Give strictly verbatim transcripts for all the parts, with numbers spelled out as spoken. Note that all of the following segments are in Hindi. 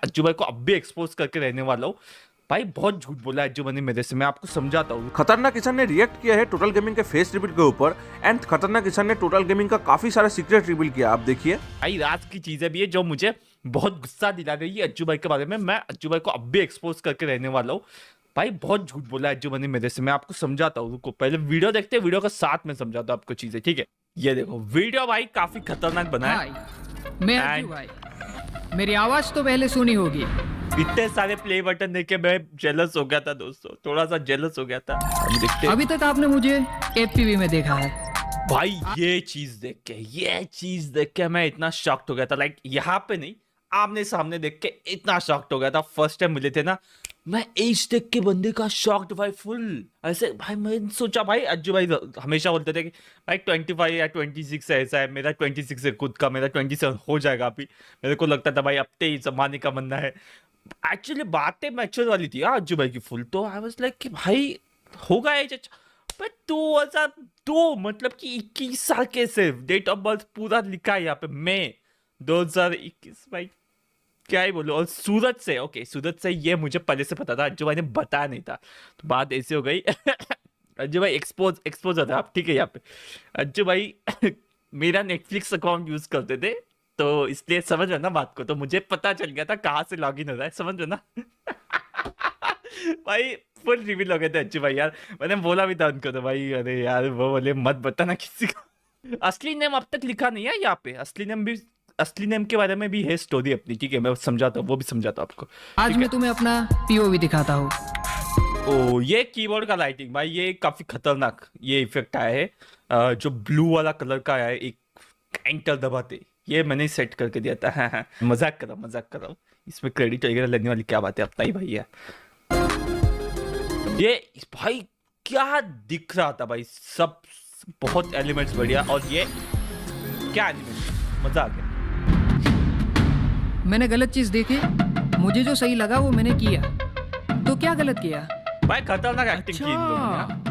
अज्जू भाई को अब भी एक्सपोज करके रहने वाला हूँ। भाई बहुत झूठ बोला है अज्जू भाई ने मेरे से, मैं आपको समझाता हूँ। खतरनाक किसान ने रिएक्ट किया है टोटल गेमिंग के फेस रिवील के ऊपर एंड खतरनाक किसान ने टोटल गेमिंग का काफी सारा सीक्रेट रिवील किया, आप देखिए। भाई रात की चीजें भी है जो मुझे बहुत गुस्सा दिला रही है अज्जू भाई के बारे में, मैं अज्जू भाई को अब भी एक्सपोज करके रहने वाला हूँ। भाई बहुत झूठ बोला है अज्जू भाई ने मेरे से, मैं आपको समझाता हूँ। रुको पहले वीडियो देखते हैं, वीडियो का साथ में समझाता हूँ आपको चीजें, ठीक है। ये देखो वीडियो भाई काफी खतरनाक बना है। मैं अज्जू भाई, मेरी आवाज तो पहले सुनी होगी। इतने सारे प्ले बटन देख के मैं जेलस हो गया था दोस्तों, थोड़ा सा जेलस हो गया था। हम देखते अभी तक आपने मुझे एपीवी में देखा है भाई, ये चीज देख के ये चीज देख के मैं इतना शॉक्ड हो गया था। लाइक यहाँ पे नहीं, आमने सामने देख के इतना शॉक्ड हो गया था। फर्स्ट टाइम मिले थे ना, मैं एज देख के बंदे का शॉक्ड भाई फुल ऐसे। भाई मैं सोचा भाई अज्जू भाई हमेशा बोलते थे कि भाई ट्वेंटी फाइव या ट्वेंटी सिक्स ऐसा है, मेरा ट्वेंटी सिक्स है खुद का, मेरा ट्वेंटी सेवन हो जाएगा अभी। मेरे को लगता था भाई अब ते जमाने का बंदा है। एक्चुअली बातें मैच्योर वाली थी यार अज्जू भाई की फुल। तो आई वाज लाइक कि भाई होगा एज पर दो हज़ार दो मतलब कि इक्कीस साल के सिर्फ डेट ऑफ बर्थ पूरा लिखा है यहाँ पे, मई दो हज़ार इक्कीस। भाई क्या ही बोलो। और सूरत से, ओके सूरत से, ये मुझे पहले से पता था, अज्जू भाई ने बताया नहीं था तो बात ऐसी हो गई। अज्जू भाई एक्सपोज एक्सपोज होता है आप, ठीक है। यहाँ पे अज्जू भाई मेरा नेटफ्लिक्स अकाउंट यूज करते थे तो इसलिए समझ रहे ना बात को, तो मुझे पता चल गया था कहाँ से लॉगिन हो रहा है, समझ रहे ना। भाई फुल रिवील हो गए थे अज्जू भाई यार। मैंने बोला भी था उनको तो भाई अरे यार वो बोले मत बताना किसी को। असली नेम अब तक लिखा नहीं है यहाँ पे, असली नेम भी, असली नेम के बारे में भी है स्टोरी अपनी, ठीक है। मैं समझाता हूँ, वो भी समझाता हूँ आपको। आज मैं तुम्हें अपना पीओवी दिखाता हूँ। ओ ये कीबोर्ड का लाइटिंग भाई, ये काफी खतरनाक ये इफेक्ट आया है, जो ब्लू वाला कलर का आया है एक एंटर दबाते, ये मैंने सेट करके दिया था। हाँ हाँ मजाक कर रहा हूँ मजाक कर रहा हूँ, इसमें क्रेडिट वगैरह लेने वाली क्या बात है, अपना ही भाई है ये। भाई क्या दिख रहा था भाई, सब बहुत एलिमेंट्स बढ़िया। और ये क्या एलिमेंट्स, मजा आ गया। मैंने गलत चीज देखी, मुझे जो सही लगा वो मैंने किया, तो क्या गलत किया? भाई खतरनाक एक्टिंग की इन लोगों ने।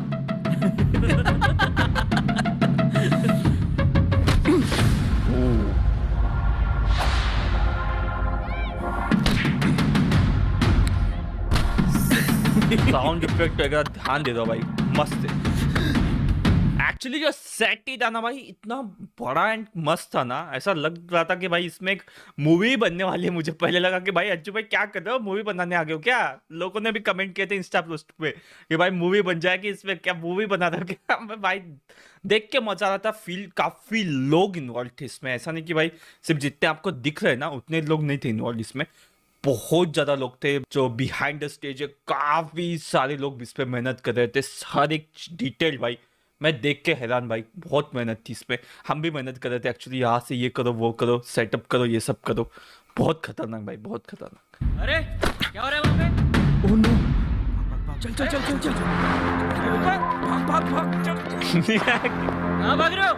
साउंड इफेक्ट वगैरह ध्यान दे दो भाई, मस्त है। एक्चुअली जो सेट ही था ना भाई इतना बड़ा एंड मस्त था ना, ऐसा लग रहा था कि भाई इसमें एक मूवी बनने वाली है। मुझे पहले लगा कि भाई अज्जू भाई क्या कर रहे हो, मूवी बनाने आ गए हो क्या। लोगों ने भी कमेंट किए थे इंस्टा पोस्ट पे कि भाई मूवी बन जाएगी इसमें, क्या मूवी बना रहा क्या। मैं भाई देख के मजा आ रहा था, फील काफी लोग इन्वॉल्व थे इसमें। ऐसा नहीं कि भाई सिर्फ जितने आपको दिख रहे ना उतने लोग नहीं थे इन्वॉल्व इसमें, बहुत ज्यादा लोग थे जो बिहाइंड द स्टेज है। काफी सारे लोग इस पे मेहनत कर रहे थे, हर एक डिटेल भाई मैं देख के हैरान। भाई बहुत मेहनत थी इसमें, हम भी मेहनत कर रहे थे एक्चुअली, यहाँ से ये करो वो करो सेटअप करो ये सब करो। बहुत खतरनाक भाई, बहुत खतरनाक। अरे क्या हो रहा है वहाँ पे? ओह नो, चल चल चल चल चल भाग भाग भाग चल। कहाँ भाग रहे हो?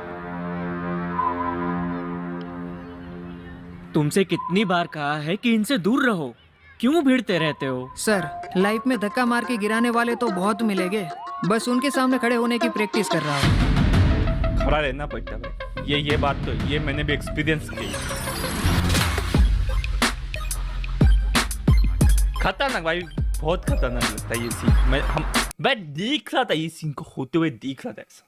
तुमसे कितनी बार कहा है कि इनसे दूर रहो, क्यों भिड़ते रहते हो? सर लाइफ में धक्का मार के गिराने वाले तो बहुत मिलेंगे, बस उनके सामने खड़े होने की प्रैक्टिस कर रहा हूँ। खड़ा रहना पड़ता भाई, ये ये बात तो ये मैंने भी एक्सपीरियंस की। खतरनाक भाई, बहुत खतरनाक लगता है ये सीन। मैं हम मैं देख रहा था ये सीन को होते हुए, देख रहा था ऐसा।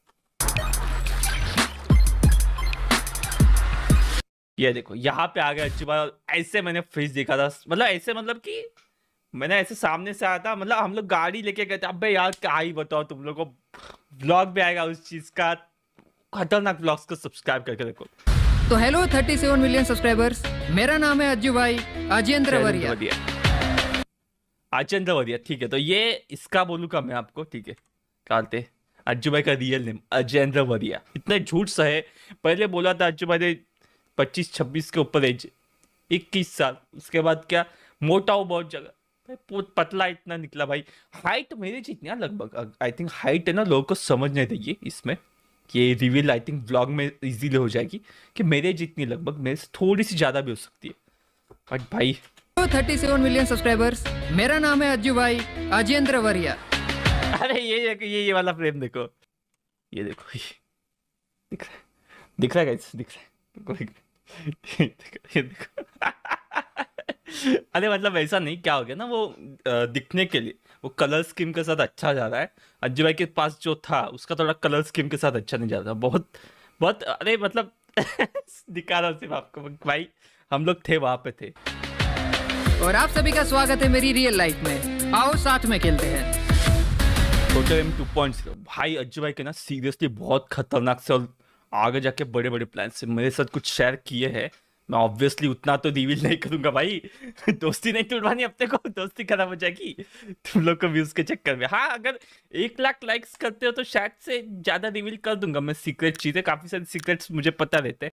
ये देखो यहाँ पे आ गया अज्जू भाई, ऐसे मैंने फेस देखा था, मतलब ऐसे मतलब कि मैंने ऐसे सामने से आया था, मतलब हम लोग गाड़ी लेके गए थे। अबे यार क्या ही बताओ तुम लोगों को, व्लॉग भी आएगा उस चीज का। खतरनाक व्लॉग्स को सब्सक्राइब करके देखो। तो हेलो सैंतीस मिलियन सब्सक्राइबर्स, मेरा नाम है अज्जू भाई अजेंद्र वरिया। अजेंद्र वरिया, ठीक है। तो ये इसका बोलूँ का मैं आपको, ठीक है, कहते अज्जू भाई का रियल नेम अजेंद्र वरिया। इतना झूठ सा है, पहले बोला था अज्जू भाई ने पच्चीस छब्बीस के ऊपर एज, इक्कीस साल। उसके बाद क्या मोटा हो बहुत जगह भाई, पतला इतना निकला भाई। हाइट मेरे जितनी है लगभग, आई थिंक हाइट है ना लोगों को समझने देगी इसमें, ये रिवील आई थिंक व्लॉग में इजीली हो जाएगी कि मेरे जितनी लगभग, मेरे से थोड़ी सी ज़्यादा भी हो सकती है। बट भाई सैंतीस मिलियन सब्सक्राइबर्स, मेरा नाम है अज्जू भाई अजेंद्र वरिया। अरे ये ये ये वाला फ्रेम देखो, ये देखो, ये दिख रहा है, दिख रहा है गाइस, दिख रहा है, ये देखो अरे मतलब ऐसा नहीं, क्या हो गया ना, वो अ, दिखने के लिए वो कलर स्कीम के साथ अच्छा जा रहा है। अज्जू भाई के पास जो था उसका थोड़ा कलर स्कीम के साथ अच्छा नहीं जा रहा, बहुत बहुत अरे मतलब दिखा रहा हूँ सिर्फ आपको भाई, हम लोग थे वहां पे थे। और आप सभी का स्वागत है मेरी रियल लाइफ में, आओ साथ में खेलते हैं। Total M two point zero भाई, अज्जू भाई के ना सीरियसली बहुत खतरनाक से और आगे जाके बड़े बड़े प्लान से मेरे साथ कुछ शेयर किए हैं। मैं ऑब्वियसली उतना तो रिवील नहीं करूंगा भाई, दोस्ती नहीं तोड़वानी अपने को, दोस्ती खराब हो जाएगी तुम लोग को व्यूज के चक्कर में। हाँ अगर एक लाख लाइक्स करते हो तो शायद से ज्यादा रिवील कर दूंगा मैं सीक्रेट चीजें, काफी सारी सीक्रेट्स मुझे पता रहते हैं।